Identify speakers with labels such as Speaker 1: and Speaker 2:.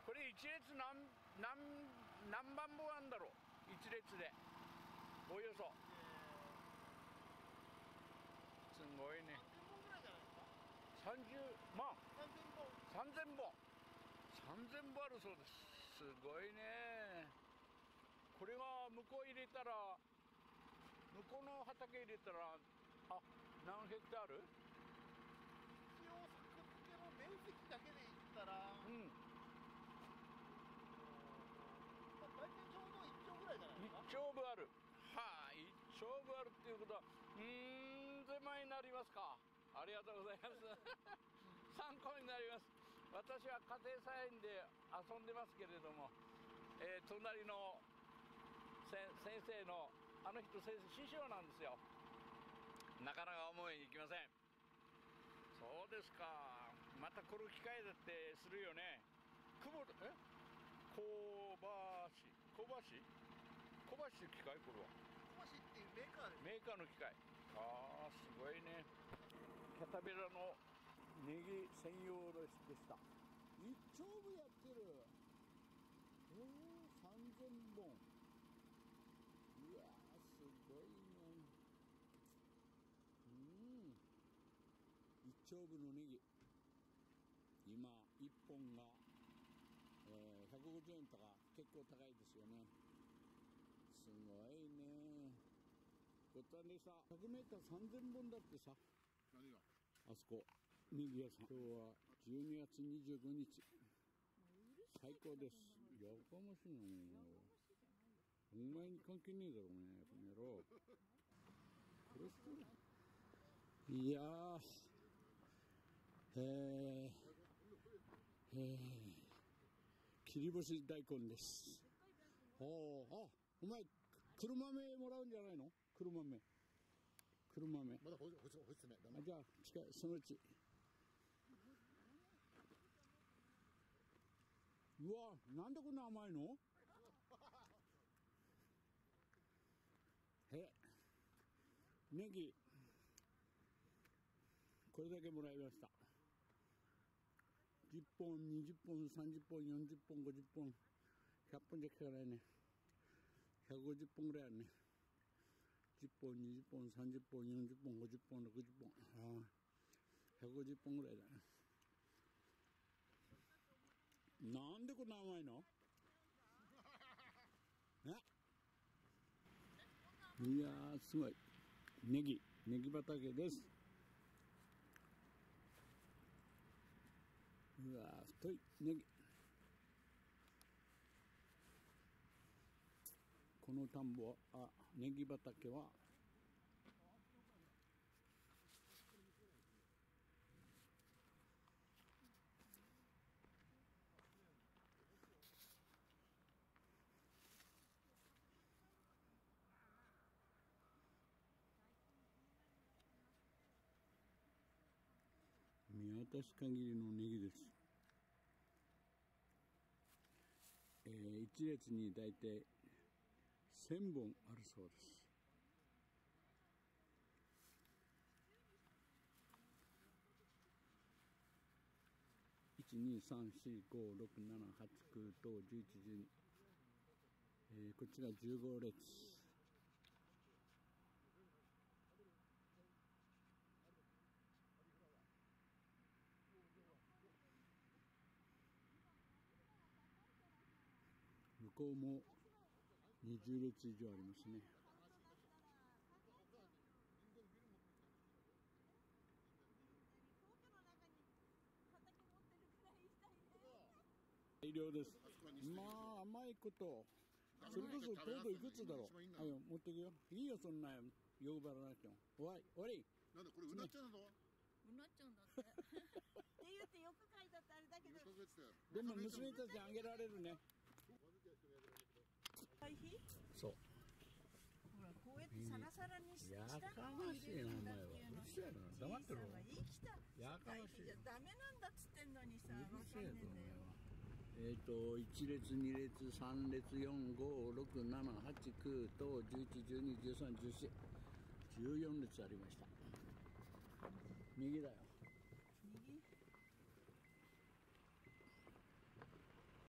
Speaker 1: これ一列何番分あるんだろう、一列でおよそ。すごいね。30万3000本3000本あるそうです。すごいね。これが向こう入れたら、向こうの畑入れたら、あ、何ヘクタール？
Speaker 2: 一応作付けの面積だけで言ったら、うん、まあ、大体ちょうど1丁ぐらいじゃないですか。
Speaker 1: 1丁分ある。はあ、1丁分あるっていうことは手前になりますか。ありがとうございます参考になります。私は家庭菜園で遊んでますけれども、隣の先生のあの人先生師匠なんですよ。なかなか思いにいきません。そうですか。またこの機械だってするよね。小橋って機械？これは
Speaker 2: 小橋っていうメーカーです。
Speaker 1: メーカーの機械。ああ、すごいね。キャタピラのネギ専用でした。一丁分やってる。3000本。うわー、すごいね。一丁分のネギ。今1本が、150円とか結構高いですよね。すごいね。こったねさ、100メーター3000本だってさ。
Speaker 2: 何が？
Speaker 1: あそこ、ネギ屋さん。今日は12月25日。最高です。やかましいな、お前に関係ねえだろうね、この野郎。これしてる。いやー、切り干し大根です。お前、黒豆もらうんじゃないの？黒豆。
Speaker 2: まだ干してない。ダメ。
Speaker 1: じゃあ、近い、そのうち。うわ、なんでこんな甘いの？ネギ。これだけもらいました。10本、20本、30本、40本、50本、100本じゃ効かないね。150本ぐらいあるね。10本、20本、30本、40本、50本、60本。150本ぐらいだね。なんでこんな甘いの？いやー、すごい。ネギ畑です。うわー、太いネギ。この田んぼ、ネギ畑は見渡す限りのネギです。一列にだいたい1000本あるそうです。1,2,3,4,5,6,7,8,9,10,11,12、こっちが15列。向こうも20列以上ありますね。大量です。まあ甘いこと。それこそ糖度いくつだろう。はいよ、持ってくよ。いいよ、そんな欲張らなくても。おい。
Speaker 2: なんだこれ、うなっちゃうんだぞ。
Speaker 3: うなっちゃうんだって。って言ってよく書いてあったあれだけど。
Speaker 1: でも娘たちにあげられるね。そう。
Speaker 3: ほら、こうやってサラサラにして。
Speaker 1: やかましいな、お前は。うるせえな、黙ってろ。
Speaker 3: 生きた。
Speaker 1: やかましい。
Speaker 3: じゃダメなんだっつってんのにさ。
Speaker 1: うるせえぞ、お前は。1列、2列、3列、4、5、6、7、8、9、10、11、12、13、14、14列ありました。右だよ。